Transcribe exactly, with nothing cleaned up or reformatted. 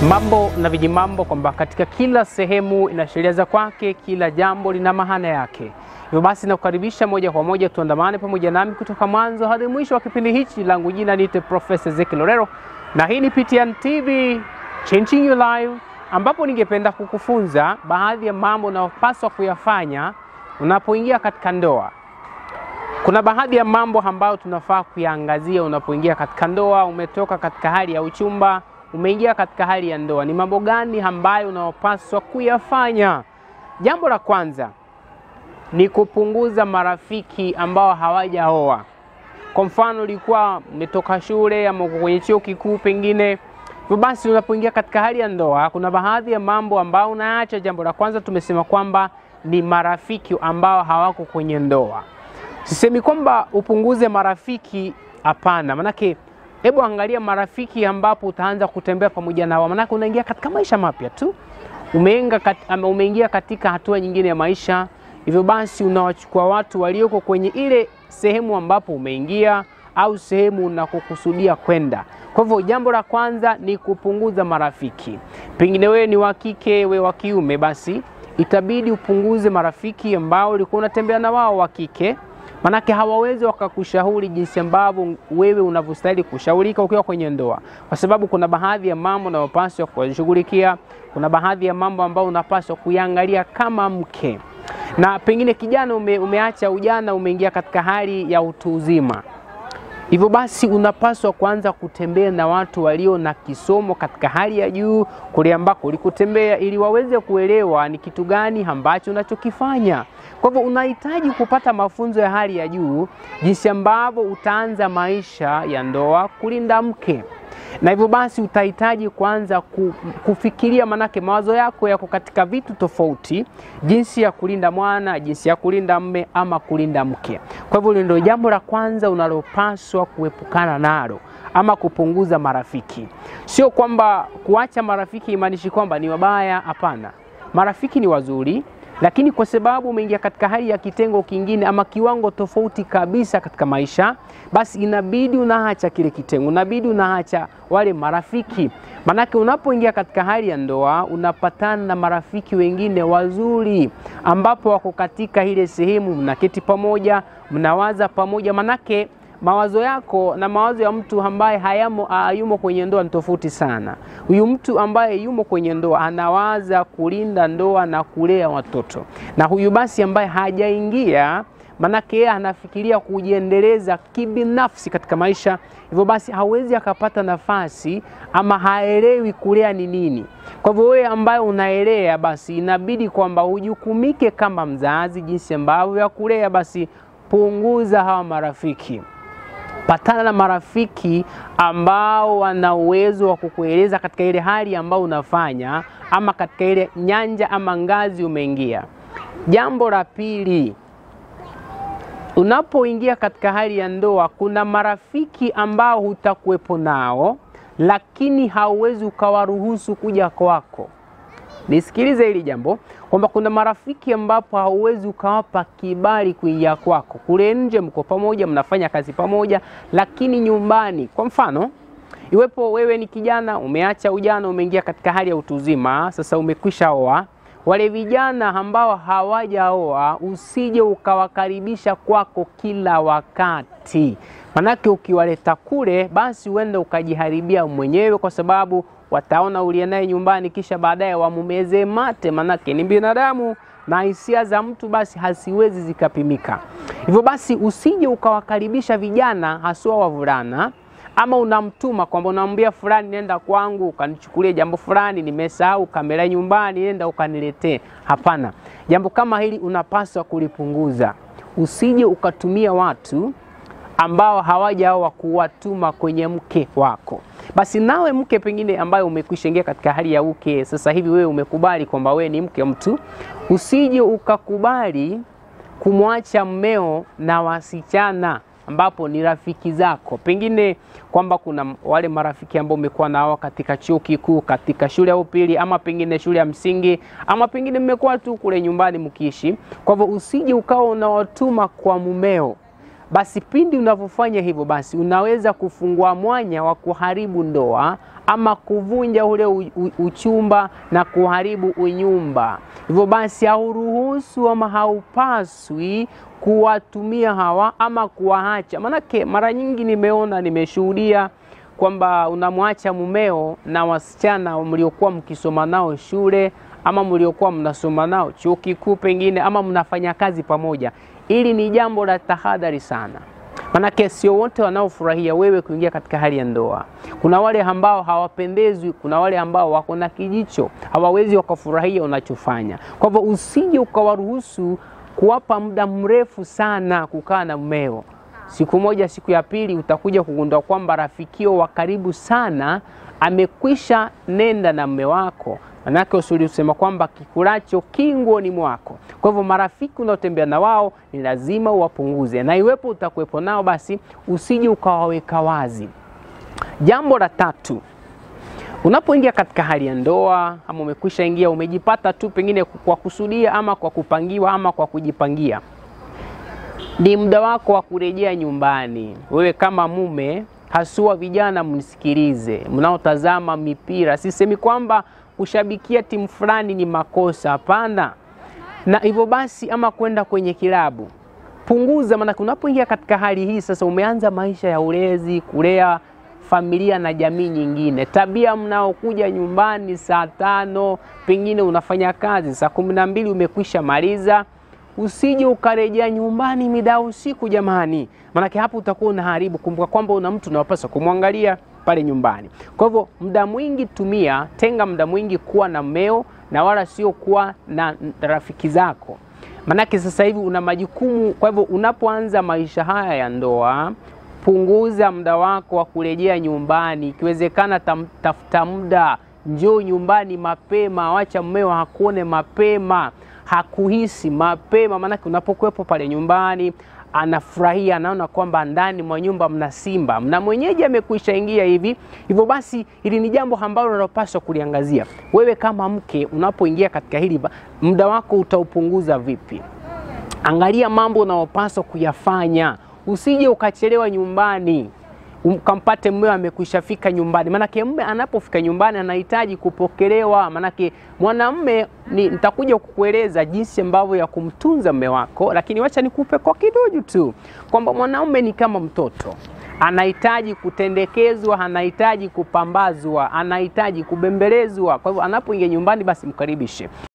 Mambo na vijimambo kwamba katika kila sehemu ina sheria za kwake, kila jambo lina maana yake. Hivyo basi nakukaribisha moja kwa moja tuandamane pamoja nami kutoka mwanzo hadi mwisho wa kipindi hichi. Langu jina niite Professor Ezekiel Orero na hii ni P T N T V Changing Your Life, ambapo ningependa kukufunza baadhi ya mambo unayopaswa kuyafanya unapoingia katika ndoa. Kuna baadhi ya mambo ambayo tunafaa kuyaangazia unapoingia katika ndoa. Umetoka katika hali ya uchumba, umeingia katika hali ya ndoa. Ni mambo gani ambayo unayopaswa kuyafanya? Jambo la kwanza ni kupunguza marafiki ambao hawajaoa. Kwa mfano, ulikuwa umetoka shule ama uko kwenye chuo kikuu pengine. Hivyo basi unapoingia katika hali ya ndoa, kuna baadhi ya mambo ambao unaacha. Jambo la kwanza tumesema kwamba ni marafiki ambao hawako kwenye ndoa. Sisemi kwamba upunguze marafiki, hapana. Manake hebu angalia marafiki ambapo utaanza kutembea pamoja nao. Manake unaingia katika maisha mapya tu. Umeingia kat, umeingia katika hatua nyingine ya maisha. Hivyo basi unawachukua watu walioko kwenye ile sehemu ambapo umeingia au sehemu unakokusudia kwenda. Kwa hivyo jambo la kwanza ni kupunguza marafiki. Pengine wewe ni wa kike, wewe wa kiume, basi itabidi upunguze marafiki ambao ulikuwa unatembea na wao wa kike. Manake hawawezi wakakushauri jinsi ambavyo wewe unavyostahili kushaurika ukiwa kwenye ndoa. Kwa sababu kuna baadhi ya mambo unayopaswa kushughulikia, kuna baadhi ya mambo ambayo unapaswa kuangalia kama mke. Na pengine kijana ume, umeacha ujana, umeingia katika hali ya utu uzima. Hivyo basi unapaswa kuanza kutembea na watu walio na kisomo katika hali ya juu kule ambako ulikutembea, ili waweze kuelewa ni kitu gani ambacho unachokifanya. Kwa hivyo unahitaji kupata mafunzo ya hali ya juu jinsi ambavyo utaanza maisha ya ndoa kulinda mke. Na hivyo basi utahitaji kuanza kufikiria, manake mawazo yako yako katika vitu tofauti, jinsi ya kulinda mwana, jinsi ya kulinda mme ama kulinda mke. Kwa hivyo ndio jambo la kwanza unalopaswa kuepukana nalo, ama kupunguza marafiki. Sio kwamba kuacha marafiki imaanishi kwamba ni wabaya, hapana. Marafiki ni wazuri, lakini kwa sababu umeingia katika hali ya kitengo kingine ama kiwango tofauti kabisa katika maisha, basi inabidi unaacha kile kitengo, inabidi unaacha wale marafiki. Manake unapoingia katika hali ya ndoa unapatana na marafiki wengine wazuri ambapo wako katika ile sehemu, mnaketi pamoja, mnawaza pamoja. Manake mawazo yako na mawazo ya mtu ambaye hayamo hayumo kwenye ndoa ni tofauti sana. Huyu mtu ambaye yumo kwenye ndoa anawaza kulinda ndoa na kulea watoto. Na huyu basi ambaye hajaingia, manake yeye anafikiria kujiendeleza kibinafsi katika maisha. Hivyo basi hawezi akapata nafasi ama haelewi kulea ni nini. Kwa hivyo wewe ambaye unaelea, basi inabidi kwamba ujukumike kama mzazi jinsi ambavyo ya kulea. Basi punguza hawa marafiki. Patana na marafiki ambao wana uwezo wa kukueleza katika ile hali ambao unafanya ama katika ile nyanja ama ngazi umeingia. Jambo la pili, unapoingia katika hali ya ndoa kuna marafiki ambao hutakuwepo nao, lakini hauwezi ukawaruhusu kuja kwako. Nisikilize hili jambo, kwamba kuna marafiki ambapo hauwezi ukawapa kibali kuingia kwako. Kule nje mko pamoja, mnafanya kazi pamoja, lakini nyumbani, kwa mfano, iwepo wewe ni kijana, umeacha ujana, umeingia katika hali ya utu uzima, sasa umekwisha oa. Wale vijana ambao hawajaoa usije ukawakaribisha kwako kila wakati. Manake ukiwaleta kule, basi uende ukajiharibia mwenyewe, kwa sababu wataona uliye naye nyumbani kisha baadaye wamumeze mate. Manake ni binadamu na hisia za mtu basi hasiwezi zikapimika. Hivyo basi usije ukawakaribisha vijana haswa wavulana, ama unamtuma kwamba unamwambia fulani nenda kwangu ukanichukulie jambo fulani, nimesahau kamera nyumbani, nenda ukaniletee. Hapana. Jambo kama hili unapaswa kulipunguza. Usije ukatumia watu ambao hawajaoa kuwatuma kwenye mke wako. Basi nawe mke pengine ambaye umekwisha ingia katika hali ya uke, sasa hivi wewe umekubali kwamba wewe ni mke mtu, usije ukakubali kumwacha mmeo na wasichana ambapo ni rafiki zako. Pengine kwamba kuna wale marafiki ambao umekuwa nao katika chuo kikuu, katika shule ya upili, ama pengine shule ya msingi, ama pengine mmekuwa tu kule nyumbani mkiishi. Kwa hivyo usije ukao unawatuma kwa mumeo. basi pindi unavyofanya hivyo, basi unaweza kufungua mwanya wa kuharibu ndoa ama kuvunja ule u, u, uchumba na kuharibu unyumba. Hivyo basi hauruhusu ama haupaswi kuwatumia hawa ama kuwaacha. Manake mara nyingi nimeona, nimeshuhudia kwamba unamwacha mumeo na wasichana mliokuwa mkisoma nao shule ama mliokuwa mnasoma nao chuo kikuu pengine ama mnafanya kazi pamoja. Ili ni jambo la tahadhari sana. Manake sio wote wanaofurahia wewe kuingia katika hali ya ndoa. Kuna wale ambao hawapendezwi, kuna wale ambao wako na kijicho, hawawezi wakafurahia unachofanya. Kwa hivyo usije ukawaruhusu kuwapa muda mrefu sana kukaa na mmeo. Siku moja, siku ya pili utakuja kugundua kwamba rafikio wa karibu sana amekwisha nenda na mme wako. Manake usuli usema kwamba kikulacho kinguoni mwako. Kwa hivyo marafiki unaotembea na wao ni lazima uwapunguze. Na iwepo utakuwepo nao, basi usije ukawaweka wazi. Jambo la tatu, unapoingia katika hali ya ndoa ama umekwisha ingia, umejipata tu pengine kwa kusudia ama kwa kupangiwa ama kwa kujipangia, ni muda wako wa kurejea nyumbani. Wewe kama mume, haswa vijana mnisikilize, mnaotazama mipira, sisemi kwamba kushabikia timu fulani ni makosa, hapana. Na hivyo basi ama kwenda kwenye kilabu, punguza. Maana unapoingia katika hali hii sasa, umeanza maisha ya ulezi, kulea familia na jamii nyingine. Tabia mnaokuja nyumbani saa tano, pengine unafanya kazi saa kumi na mbili umekwisha maliza, usije ukarejea nyumbani mida usiku jamani. Maana hapo utakuwa unaharibu. Kumbuka kwamba una mtu unapaswa kumwangalia pale nyumbani. Kwa hivyo muda mwingi tumia, tenga muda mwingi kuwa na mmeo na wala sio kuwa na rafiki zako. Manake sasa hivi una majukumu. Kwa hivyo unapoanza maisha haya ya ndoa, punguza muda wako wa kurejea nyumbani. Ikiwezekana tafuta muda, njoo nyumbani mapema, wacha mmeo hakuone mapema, hakuhisi mapema. Manake unapokuwepo pale nyumbani, anafurahia, anaona kwamba ndani mwa nyumba mna simba, mna mwenyeji amekwisha ingia hivi. Hivyo basi hili ni jambo ambalo unalopaswa kuliangazia. Wewe kama mke unapoingia katika hili, muda wako utaupunguza vipi? Angalia mambo unayopaswa kuyafanya. Usije ukachelewa nyumbani ukampate mume amekwisha fika nyumbani. Manake mume anapofika nyumbani anahitaji kupokelewa. Manake mwanamume, ni nitakuja kukueleza jinsi ambavyo ya kumtunza mume wako, lakini wacha nikupe kwa kidogo tu kwamba mwanamume ni kama mtoto. Anahitaji kutendekezwa, anahitaji kupambazwa, anahitaji kubembelezwa. Kwa hivyo anapoingia nyumbani, basi mkaribishe.